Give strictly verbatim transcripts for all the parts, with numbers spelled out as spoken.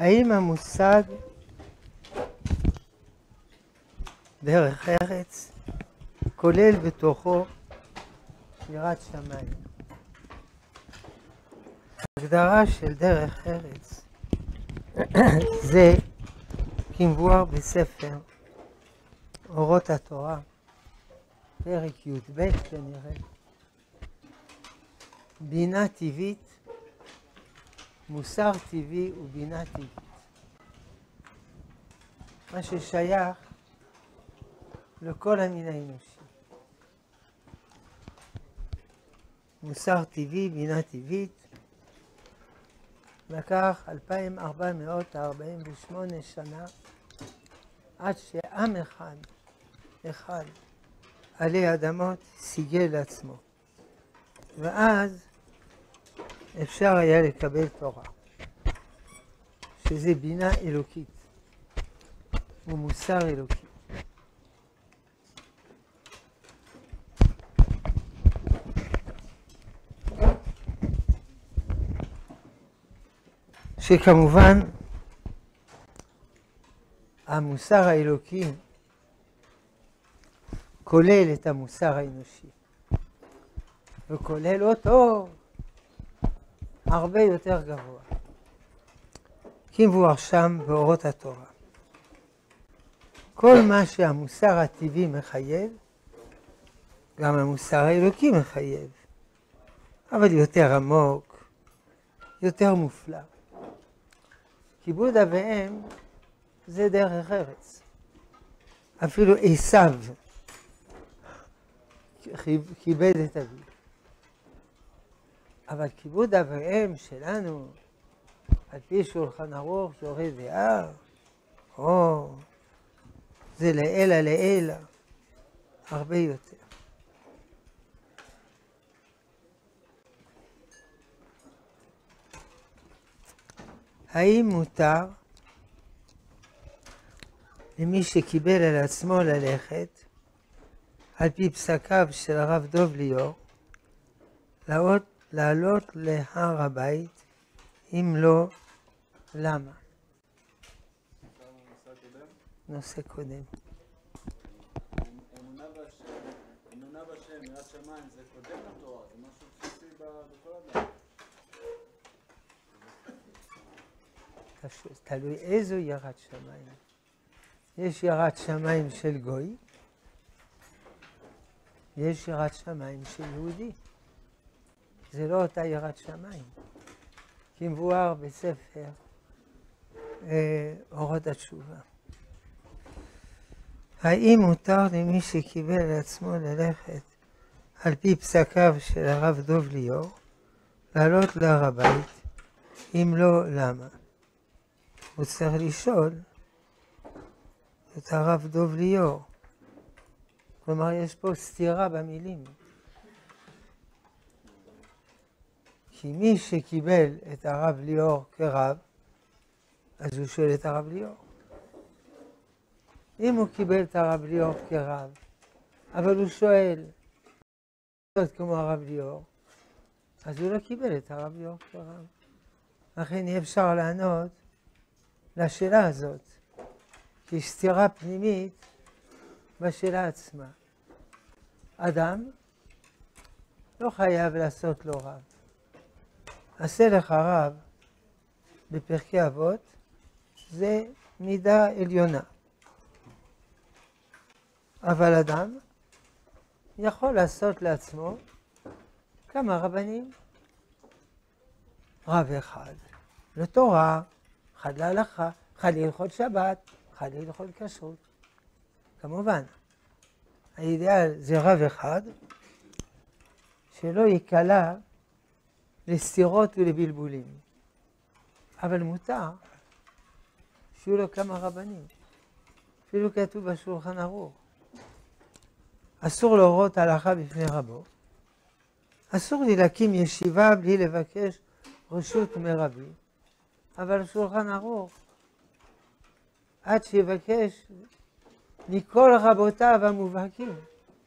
האם המושג דרך ארץ כולל בתוכו יראת שמיים? ההגדרה של דרך ארץ זה כמבואר בספר אורות התורה, פרק י"ב כנראה. בינה טבעית, מוסר טבעי ובינה טבעית. מה ששייך לכל המין האנושי. מוסר טבעי, בינה טבעית, לקח אלפיים ארבע מאות ארבעים ושמונה שנה עד שעם אחד, אחד, עלי אדמות סיגל לעצמו. ואז אפשר היה לקבל תורה, שזה בינה אלוקית ומוסר אלוקי. שכמובן המוסר האלוקי כולל את המוסר האנושי, וכולל אותו הרבה יותר גבוה, כמבואר שם באורות התורה. כל מה שהמוסר הטבעי מחייב, גם המוסר האלוקי מחייב, אבל יותר עמוק, יותר מופלא. כיבוד אב ואם זה דרך ארץ. אפילו עשיו כיבד את אביו. אבל כיבוד אב ואם שלנו, על פי שולחן ערוך, שורה דעה, או זה לעילה לעילה, הרבה יותר. האם מותר למי שקיבל על עצמו ללכת, על פי פסקיו של הרב דוב ליאור, לעלות, לעלות להר הבית, אם לא, למה? נושא קודם. אמונה בשם, יראת שמיים, זה קודם לתורה, זה משהו בסיסי בכל אדם. תלוי איזו יראת שמיים. יש יראת שמיים של גוי, יש יראת שמיים של יהודי. זה לא אותה יראת שמיים. כמבואר בספר אה, אורות התשובה. האם מותר למי שקיבל לעצמו ללכת על פי פסקיו של הרב דוב ליאור לעלות להר הבית? אם לא, למה? הוא צריך לשאול את הרב דוב ליאור. כלומר, יש פה סתירה במילים. כי מי שקיבל את הרב ליאור כרב, אז הוא שואל את הרב ליאור. אם הוא קיבל את הרב ליאור כרב, אבל הוא שואל כמו הרב ליאור, אז הוא לא קיבל את הרב ליאור כרב. לכן אי אפשר לענות לשאלה הזאת, כי יש סתירה פנימית בשאלה עצמה. אדם לא חייב לעשות לו רב. עשה לך רב בפרקי אבות, זה מידה עליונה. אבל אדם יכול לעשות לעצמו כמה רבנים. רב אחד לתורה, אחד להלכה, אחד להלכות שבת, אחד להלכות כשרות. כמובן, האידאל זה רב אחד שלא ייקלע לסתירות ולבלבולים. אבל מותר שיהיו לו כמה רבנים. אפילו כתוב בשולחן ערוך. אסור להורות הלכה בפני רבו. אסור לי להקים ישיבה בלי לבקש רשות מרבי. אבל שולחן ערוך, עד שיבקש מכל רבותיו המובהקים.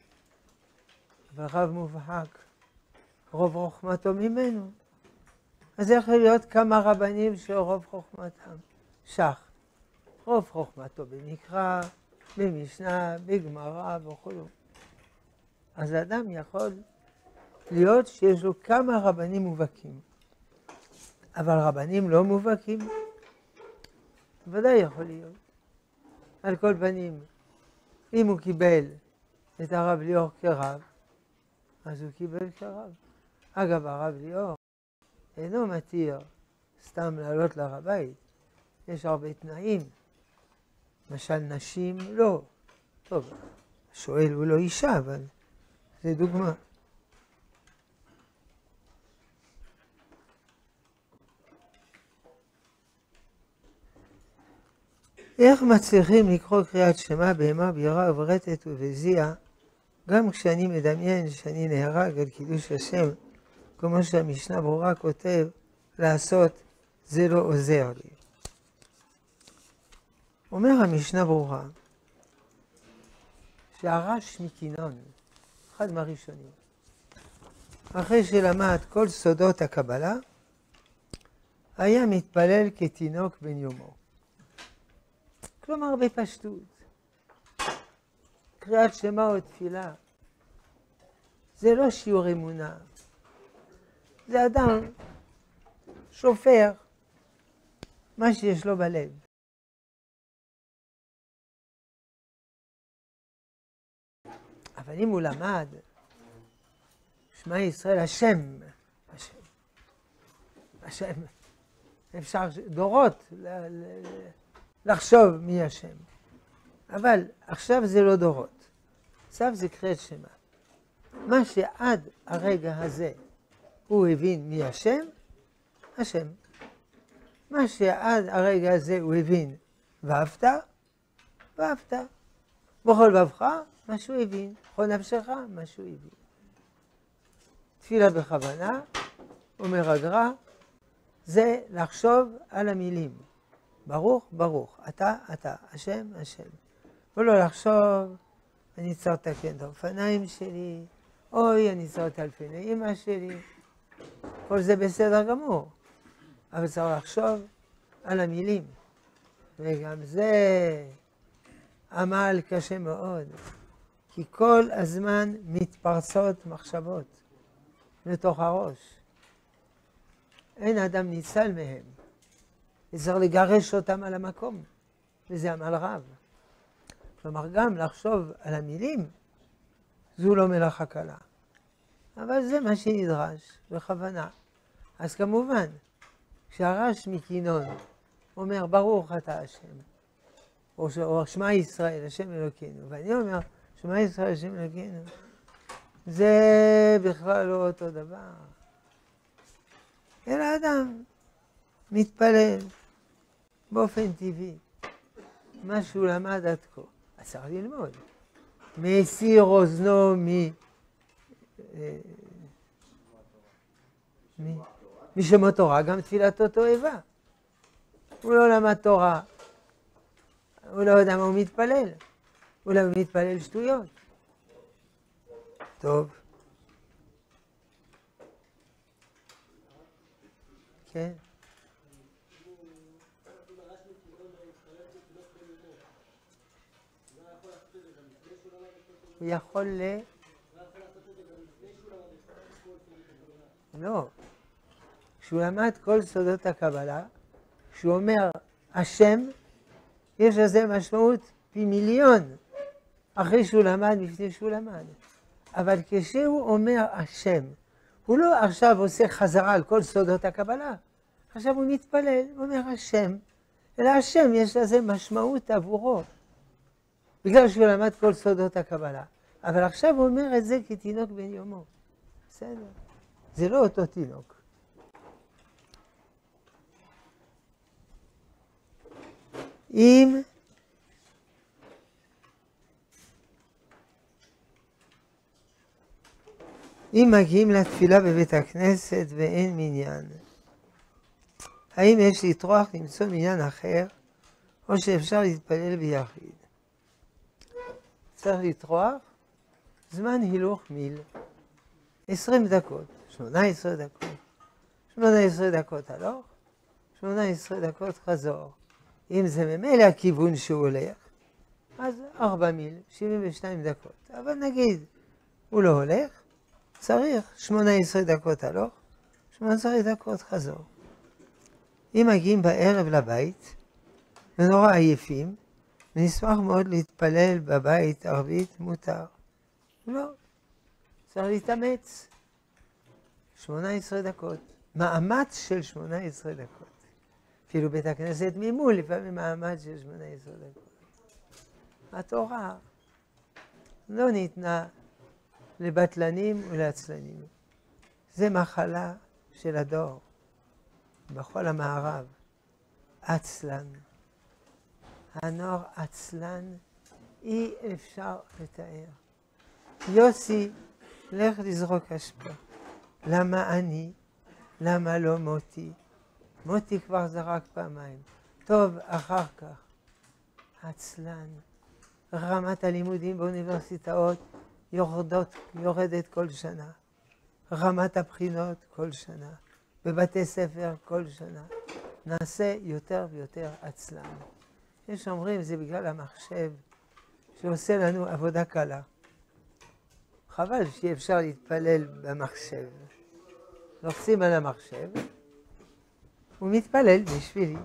ורב מובהק, רוב חוכמתו ממנו. אז איך להיות כמה רבנים של רוב חוכמתם? שח. רוב חוכמתו במקרא, במשנה, בגמרא וכו'. אז האדם יכול להיות שיש לו כמה רבנים מובהקים. אבל רבנים לא מובהקים, ודאי יכול להיות. על כל פנים, אם הוא קיבל את הרב ליאור כרב, אז הוא קיבל כרב. אגב, הרב ליאור אינו מתיר סתם לעלות להר הבית. יש הרבה תנאים. למשל נשים לא. טוב, שואל הוא לא אישה, אבל זה דוגמה. איך מצליחים לקרוא קריאת שמע בהמה ביראה וברטט ובזיע, גם כשאני מדמיין שאני נהרג על קידוש השם, כמו שהמשנה ברורה כותב, לעשות זה לא עוזר לי. אומר המשנה ברורה, שהרש מקינון, אחד מהראשונים, אחרי שלמד כל סודות הקבלה, היה מתפלל כתינוק בן יומו. כלומר בפשטות, קריאת שמע או תפילה, זה לא שיעור אמונה, זה אדם שופר מה שיש לו בלב. אבל אם הוא למד, שמע ישראל השם, השם, השם, אפשר דורות לחשוב מי השם. אבל עכשיו זה לא דורות, עכשיו זה קריאת שמע. מה שעד הרגע הזה הוא הבין מי השם, השם. מה שעד הרגע הזה הוא הבין ואהבת, ואהבת. בכל לבבך, מה שהוא הבין. בכל נפשך, מה שהוא הבין. תפילה בכוונה, אומר הגר"א, זה לחשוב על המילים. ברוך, ברוך. אתה, אתה. השם, השם. ולא לחשוב, אני צריך לתקן את האופניים שלי, אוי, אני צריך על פני אמא שלי. כל זה בסדר גמור. אבל צריך לחשוב על המילים. וגם זה עמל קשה מאוד. כי כל הזמן מתפרצות מחשבות לתוך הראש. אין אדם ניצל מהם. וצריך לגרש אותם על המקום. וזה עמל רב. כלומר, גם לחשוב על המילים, זו לא מלאכה קלה. אבל זה מה שנדרש, בכוונה. אז כמובן, כשהרש מקינון אומר, ברוך אתה השם, או, או שמע ישראל, השם אלוקינו, ואני אומר, שמע ישראל, השם אלוקינו, זה בכלל לא אותו דבר. אלא אדם מתפלל באופן טבעי, מה שהוא למד עד כה. אז צריך ללמוד. מסיר אוזנו מ... משמות תורה, גם תפילתו תועבה. הוא לא למד תורה, הוא לא יודע מה הוא מתפלל, אולי הוא מתפלל שטויות. טוב. כן. הוא יכול ל... לא. כשהוא למד כל סודות הקבלה, כשהוא אומר השם, יש לזה משמעות פי מיליון אחרי שהוא למד, לפני שהוא למד. אבל כשהוא אומר השם, הוא לא עכשיו עושה חזרה על כל סודות הקבלה. עכשיו הוא מתפלל, הוא אומר השם, אלא השם יש לזה משמעות עבורו. בגלל שהוא למד כל סודות הקבלה. אבל עכשיו הוא אומר את זה כתינוק בן יומו. בסדר. זה לא אותו תינוק. אם אם מגיעים לתפילה בבית הכנסת ואין מניין, האם יש לטרוח למצוא מניין אחר, או שאפשר להתפלל ביחיד? צריך לטרוח זמן הילוך מיל, עשרים דקות, שמונה עשרה דקות, שמונה עשרה דקות הלוך, שמונה עשרה דקות חזור. אם זה ממילא הכיוון שהוא הולך, אז ארבע מיל, שבעים ושתיים דקות. אבל נגיד, הוא לא הולך, צריך שמונה עשרה דקות הלוך, שמונה עשרה דקות חזור. אם מגיעים בערב לבית, ונורא עייפים, ונשמח מאוד להתפלל בבית ערבית, מותר. לא, צריך להתאמץ. שמונה עשרה דקות. מאמץ של שמונה עשרה דקות. אפילו בית הכנסת ממול, לפעמים מאמץ של שמונה עשרה דקות. התורה לא ניתנה לבטלנים ולעצלנים. זה מחלה של הדור. בכל המערב, עצלן. הנוער עצלן, אי אפשר לתאר. יוסי, לך לזרוק אשפה. למה אני? למה לא מוטי? מוטי כבר זרק פעמיים. טוב, אחר כך. עצלן. רמת הלימודים באוניברסיטאות יורדות, יורדת כל שנה. רמת הבחינות כל שנה. בבתי ספר כל שנה. נעשה יותר ויותר עצלן. יש אומרים, זה בגלל המחשב שעושה לנו עבודה קלה. חבל שאי אפשר להתפלל במחשב. לוחצים על המחשב, הוא מתפלל בשבילי.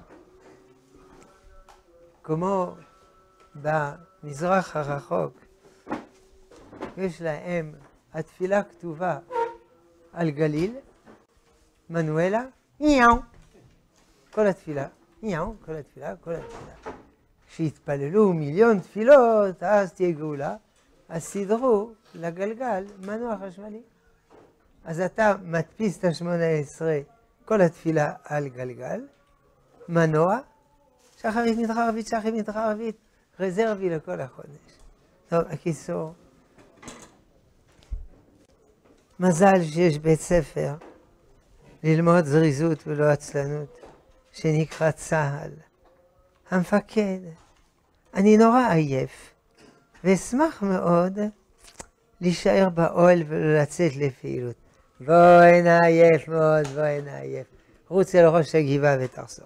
כמו במזרח הרחוק, יש להם התפילה כתובה על גליל, מנואלה, ניאו. כל התפילה, ניאו, כל התפילה, כל התפילה. כשהתפללו מיליון תפילות, אז תהיה גאולה, אז סידרו לגלגל מנוע חשמלי. אז אתה מדפיס את ה-שמונה עשרה, כל התפילה על גלגל, מנוע, שחרית מתחרבית, שחרית מתחרבית, רזרבי לכל החודש. טוב, הקיצור, מזל שיש בית ספר ללמוד זריזות ולא עצלנות, שנקרא צהל. המפקד, אני נורא עייף, ואשמח מאוד להישאר באוהל ולא לצאת לפעילות. בואי נעייף מאוד, בואי נעייף. רוץ אל ראש הגבעה ותחזור.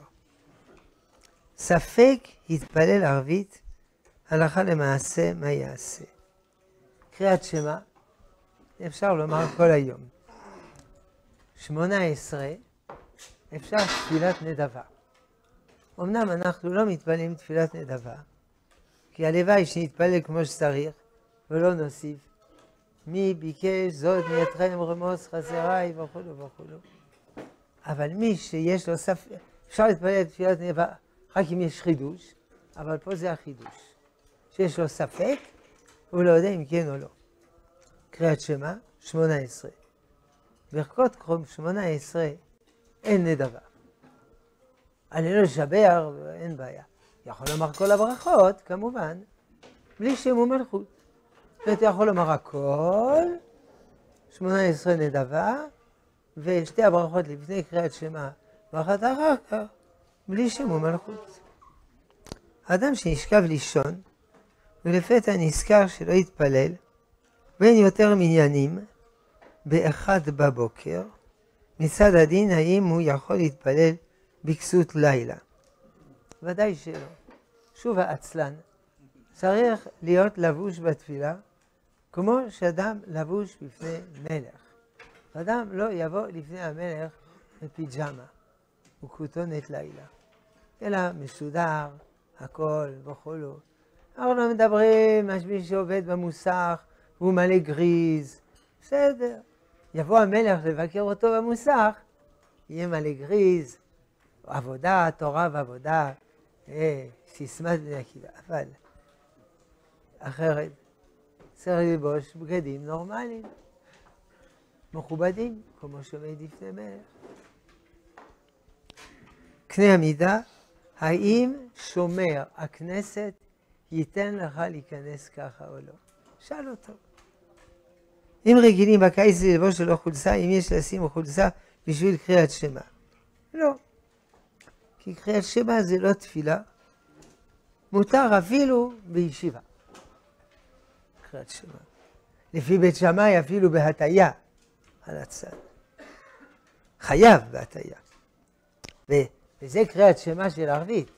ספק התפלל ערבית, הלכה למעשה מה יעשה. קריאת שמע, אפשר לומר כל היום. שמונה עשרה, אפשר תפילת נדבה. אמנם אנחנו לא מתפללים תפילת נדבה, כי הלוואי שנתפלל כמו שצריך, ולא נוסיף. מי ביקש זאת מיתכם רמוס חסריי וכו' וכו'. אבל מי שיש לו ספק, אפשר להתפלל תפילת נדבה רק אם יש חידוש, אבל פה זה החידוש. שיש לו ספק, הוא לא יודע אם כן או לא. קריאת שמע, שמונה עשרה. ברכות קרום שמונה עשרה, אין נדבה. אני לא לשבר, אין בעיה. יכול לומר כל הברכות, כמובן, בלי שם ומלכות. ואתה יכול לומר הכל, שמונה עשרה נדבה, ושתי הברכות לפני קריאת שמע, ואחת אחר כך, בלי שם ומלכות. האדם שנשכב לישון, ולפתע נזכר שלא יתפלל, בין יותר מניינים, באחד בבוקר, מצד הדין האם הוא יכול להתפלל בכסות לילה. ודאי שלא. שוב העצלן. צריך להיות לבוש בתפילה, כמו שאדם לבוש בפני מלך. אדם לא יבוא לפני המלך בפיג'מה וכותונת לילה, אלא מסודר, הכל וכולו. אנחנו לא מדברים על מי שעובד במוסך והוא מלא גריז. בסדר. יבוא המלך לבקר אותו במוסך, יהיה מלא גריז, עבודה, תורה ועבודה, אה, סיסמת בני עקיבא. אבל אחרת צריך ללבוש בגדים נורמליים, מכובדים, כמו שעומד לפני מלך. קנה המידה, האם שומר הכנסת ייתן לך להיכנס ככה או לא? שאל אותו. אם רגילים בקיץ ללבוש שלו חולצה, אם יש לשים חולצה בשביל קריאת שמע. לא. כי קריאת שמע זה לא תפילה. מותר אפילו בישיבה. קריאת שמע. לפי בית שמאי אפילו בהטיה על הצד. חייב בהטיה. וזה קריאת שמע של ערבית.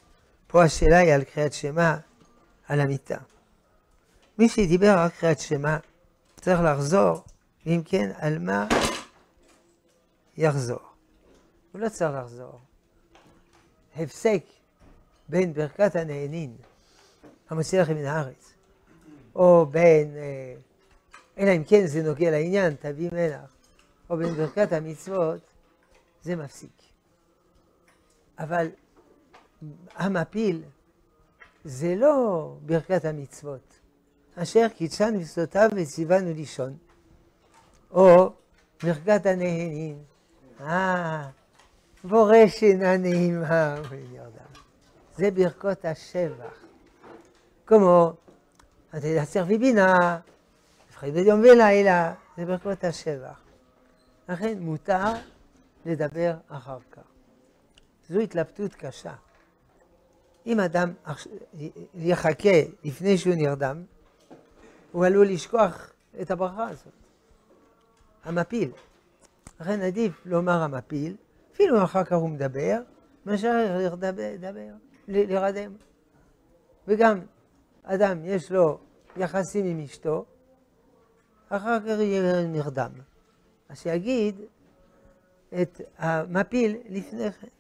פה השאלה היא על קריאת שמע על המיטה. מי שדיבר רק קריאת שמע צריך לחזור, ואם כן, על מה יחזור? הוא לא צריך לחזור. הפסק בין ברכת הנהנין, המוציא לכם מן הארץ, או בין, אה, אלא אם כן זה נוגע לעניין, תביא מלח, או בין ברכת המצוות, זה מפסיק. אבל המפיל זה לא ברכת המצוות, אשר קידשנו וסותיו וציוונו לישון, או ברכת הנהנין, אה, בורא שינה נעימה ונרדם. זה ברכות השבח. כמו, אתה תצרפי בינה, תפחד ביום ולילה, זה ברכות השבח. לכן מותר לדבר אחר כך. זו התלבטות קשה. אם אדם יחכה לפני שהוא נרדם, הוא עלול לשכוח את הברכה הזאת. המפיל. לכן עדיף לומר המפיל, אפילו אחר כך הוא מדבר, מאשר לדבר, לרדם. וגם אדם יש לו יחסים עם אשתו, אחר כך יהיה נרדם. אז שיגיד את המפיל לפני כן.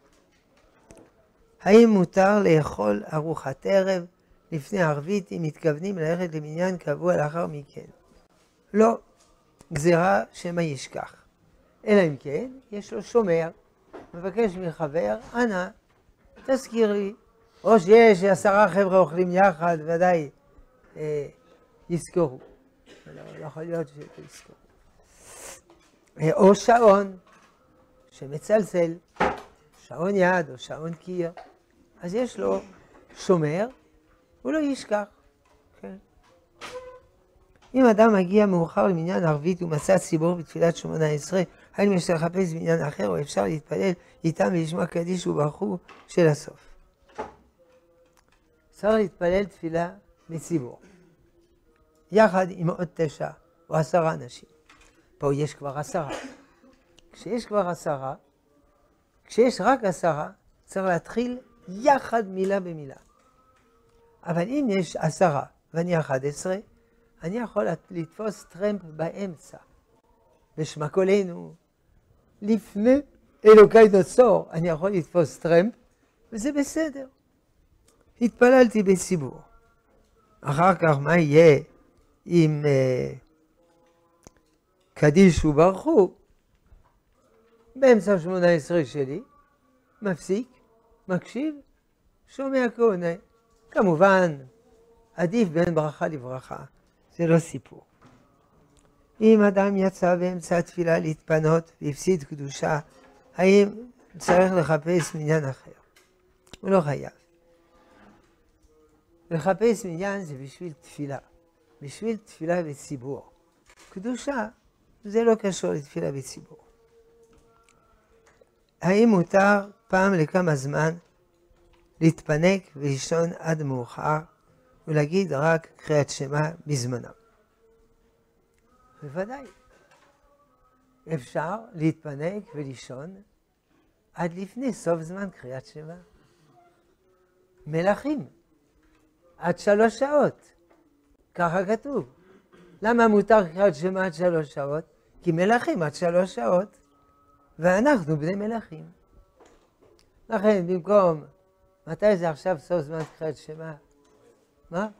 האם מותר לאכול ארוחת ערב לפני ערבית אם מתכוונים ללכת למניין קבוע לאחר מכן? לא, גזירה שמא ישכח. אלא אם כן, יש לו שומר, מבקש מחבר, אנא, תזכיר לי. או שיש עשרה חבר'ה אוכלים יחד, ודאי אה, יזכרו. לא, לא יכול להיות שיזכרו. אה, או שעון שמצלצל, שעון יד או שעון קיר, אז יש לו שומר, הוא לא ישכח. כן. אם אדם מגיע מאוחר למניין ערבית ומצא ציבור בתפילת שמונה עשרה, האם יש לחפש בעניין אחר או אפשר להתפלל איתם ולשמוע קדיש וברכו של הסוף? צריך להתפלל תפילה בציבור, יחד עם עוד תשע או עשרה אנשים. פה יש כבר עשרה. כשיש כבר עשרה, כשיש רק עשרה, צריך להתחיל יחד מילה במילה. אבל אם יש עשרה ואני אחד עשרה, אני יכול לתפוס טרמפ באמצע. בשמה קולנו, לפני אלוקי נוצור, אני יכול לתפוס טרמפ, וזה בסדר. התפללתי בציבור. אחר כך מה יהיה עם uh, קדיש וברכו? באמצע שמונה עשרה שלי, מפסיק, מקשיב, שומע כהונה. כמובן, עדיף בין ברכה לברכה, זה לא סיפור. אם אדם יצא באמצע התפילה להתפנות והפסיד קדושה, האם צריך לחפש מניין אחר? הוא לא חייב. לחפש מניין זה בשביל תפילה, בשביל תפילה בציבור. קדושה זה לא קשור לתפילה בציבור. האם מותר פעם לכמה זמן להתפנק ולישון עד מאוחר ולהגיד רק קריאת שמע בזמנם? בוודאי. אפשר להתפנק ולישון עד לפני סוף זמן קריאת שמע. מלכים, עד שלוש שעות. ככה כתוב. למה מותר קריאת שמע עד שלוש שעות? כי מלכים עד שלוש שעות. ואנחנו בני מלכים. לכן במקום, מתי זה עכשיו סוף זמן קריאת שמע? מה?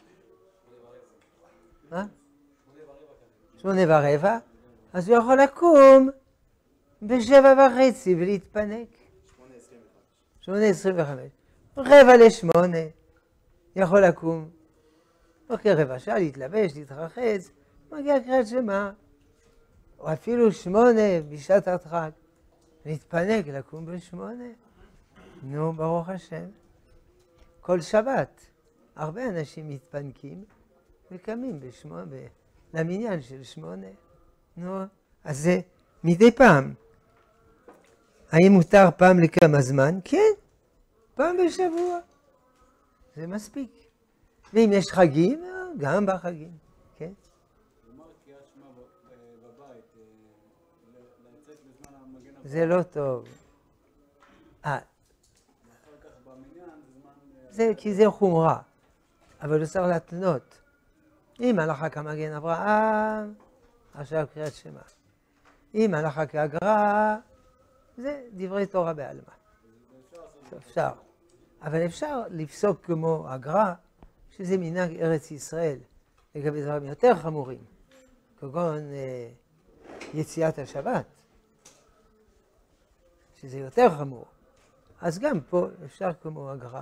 מה? שמונה ורבע, אז הוא יכול לקום בשבע וחצי ולהתפנק. שמונה עשרים וחמש. רבע לשמונה, יכול לקום. אוקיי, רבע שעה, להתלבש, להתרחץ, מגיע קריאת שמע. או אפילו שמונה בשעת הדחק. להתפנק, לקום בשמונה. נו, ברוך השם. כל שבת, הרבה אנשים מתפנקים וקמים בשמונה. למניין של שמונה. נו, אז זה מדי פעם. האם מותר פעם לכמה זמן? כן, פעם בשבוע. זה מספיק. ואם יש חגים, גם בחגים. כן? לומר קריאת שמע בבית, לצאת בזמן המגן הבא. זה לא טוב. אה. אחר כך במניין זה זמן זה כי זה חומרה, אבל הוא צריך להתנות. אם הלכה כמגן אברהם, עכשיו קריאת שמע. אם הלכה כהגר"א, זה דברי תורה בעלמא. אפשר. אבל אפשר לפסוק כמו הגר"א, שזה מנהג ארץ ישראל, לגבי דברים יותר חמורים, כגון אה, יציאת השבת, שזה יותר חמור. אז גם פה אפשר כמו הגר"א.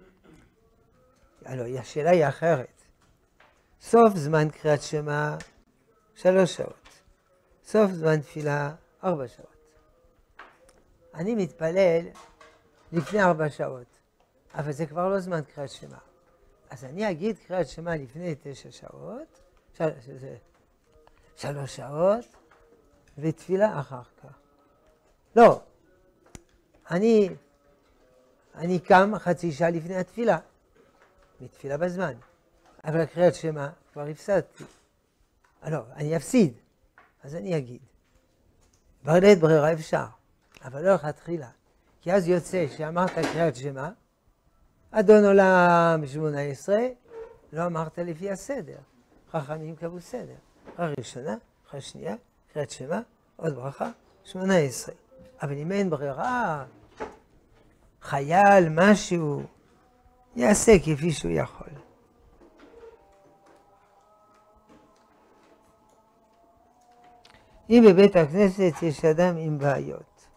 הלוא, השאלה היא אחרת. סוף זמן קריאת שמע, שלוש שעות. סוף זמן תפילה, ארבע שעות. אני מתפלל לפני ארבע שעות, אבל זה כבר לא זמן קריאת שמע. אז אני אגיד קריאת שמע לפני תשע שעות, של, שזה שלוש שעות, ותפילה אחר כך. לא. אני, אני קם חצי שעה לפני התפילה, מתפילה בזמן. אבל קריאת שמע כבר הפסדתי. לא, אני אפסיד. אז אני אגיד. בלית ברירה אפשר, אבל לא לכתחילה. כי אז יוצא שאמרת קריאת שמע, אדון עולם שמונה עשרה, לא אמרת לפי הסדר. חכמים קבעו סדר. הראשונה, אחרי שנייה, קריאת שמע, עוד ברכה, שמונה עשרה. אבל אם אין ברירה, חייל, משהו, יעשה כפי שהוא יכול. אם בבית הכנסת יש אדם עם בעיות,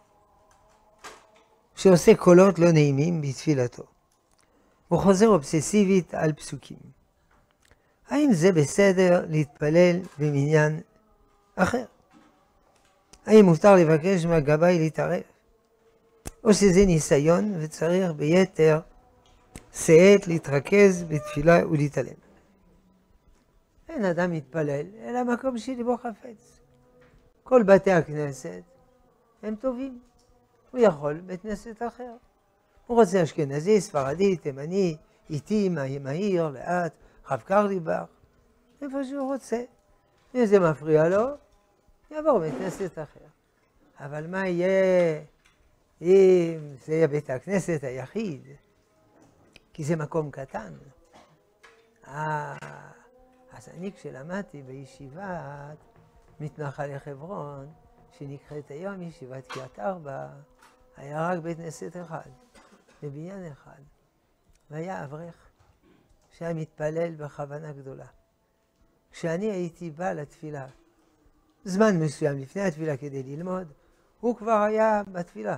שעושה קולות לא נעימים בתפילתו, הוא חוזר אובססיבית על פסוקים. האם זה בסדר להתפלל במניין אחר? האם מותר לבקש מהגבאי להתערב? או שזה ניסיון וצריך ביתר שאת להתרכז בתפילה ולהתעלם? אין אדם מתפלל, אלא מקום שליבו חפץ. כל בתי הכנסת הם טובים. הוא יכול בית כנסת אחר. הוא רוצה אשכנזי, ספרדי, תימני, איטי, מהיר, לאט, רב קרליבך, איפה שהוא רוצה. אם זה מפריע לו, יעבור בית כנסת אחר. אבל מה יהיה אם זה יהיה בית הכנסת היחיד? כי זה מקום קטן. אה, אז אני כשלמדתי בישיבת מתנחלי חברון, שנקראת היום ישיבת קריית ארבע, היה רק בית כנסת אחד, בבניין אחד. והיה אברך שהיה מתפלל בכוונה גדולה. כשאני הייתי בא לתפילה, זמן מסוים לפני התפילה כדי ללמוד, הוא כבר היה בתפילה.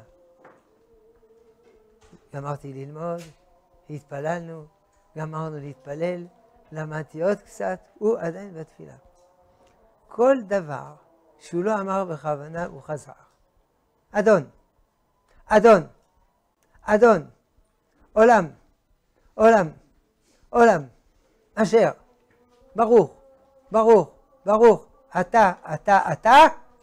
גמרתי ללמוד, התפללנו, גמרנו להתפלל, למדתי עוד קצת, הוא עדיין בתפילה. כל דבר שהוא לא אמר בכוונה הוא חזר. אדון, אדון, אדון, עולם, עולם, עולם, אשר, ברוך, ברוך, ברוך, אתה, אתה, אתה,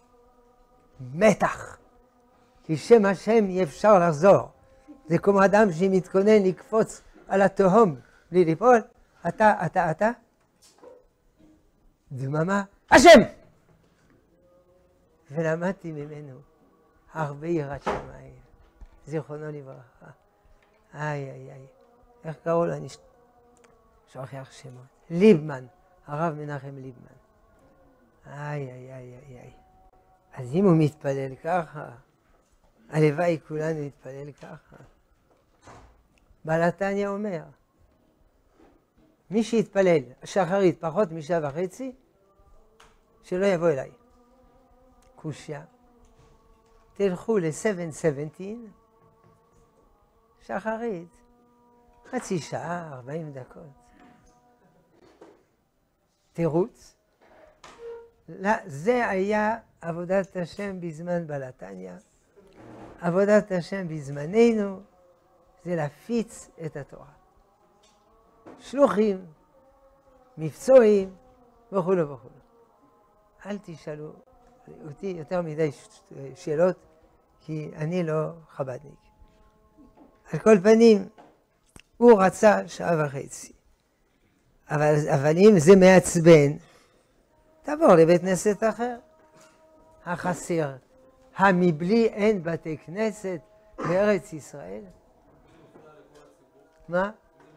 מתח. כי שם השם אי אפשר לחזור. זה כמו אדם שמתכונן לקפוץ על התהום בלי ליפול. אתה, אתה, אתה, דממה, השם! ולמדתי ממנו הרבה יראת שמיים, זיכרונו לברכה. איי, איי, איי. איך קראו לו? אני שוכח שמות. ליבמן, הרב מנחם ליבמן. איי, איי, איי, איי, איי. אז אם הוא מתפלל ככה, הלוואי כולנו מתפלל ככה. בעל התניא אומר, מי שיתפלל שחרית פחות משעה וחצי, שלא יבוא אליי. קושיה. תלכו ל-שבע שבע עשרה, שחרית, חצי שעה, ארבעים דקות. תירוץ. זה היה עבודת השם בזמן בעל התניא. עבודת השם בזמננו זה להפיץ את התורה. שלוחים, מבצועים וכו' וכו'. אל תשאלו אותי יותר מדי שאלות, כי אני לא חבדניק. על כל פנים, הוא רצה שעה וחצי. אבל, אבל אם זה מעצבן, תעבור לבית כנסת אחר. החסר, המבלי אין בתי כנסת בארץ ישראל. מה?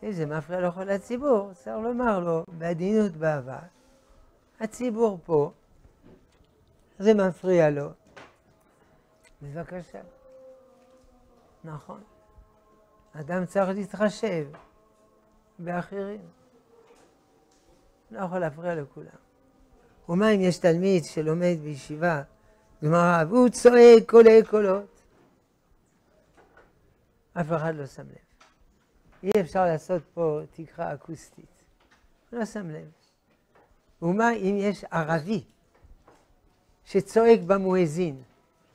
אם זה מפריע לכל הציבור, צריך לומר לו בעדינות בעבר. הציבור פה, זה מפריע לו. בבקשה. נכון. אדם צריך להתחשב באחרים. לא יכול להפריע לכולם. ומה אם יש תלמיד שלומד בישיבה, גמרא, והוא צועק קולי קולות? אף אחד לא שם לב. אי אפשר לעשות פה תקרה אקוסטית. לא שם לב. ומה אם יש ערבי שצועק במואזין?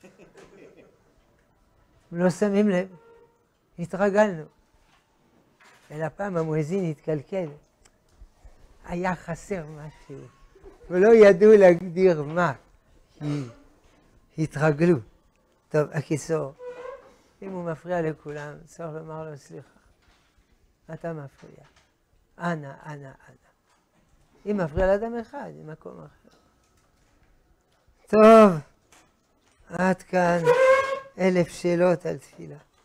לא שמים לב. התרגלנו. אלא פעם המואזין התקלקל. היה חסר משהו. ולא ידעו להגדיר מה. כי התרגלו. טוב, הקיצור. אם הוא מפריע לכולם, צריך לומר לו סליחה. אתה מפריע. אנא, אנא, אנא. אם מפריע לאדם אחד, במקום אחר. טוב, עד כאן אלף שאלות על תפילה.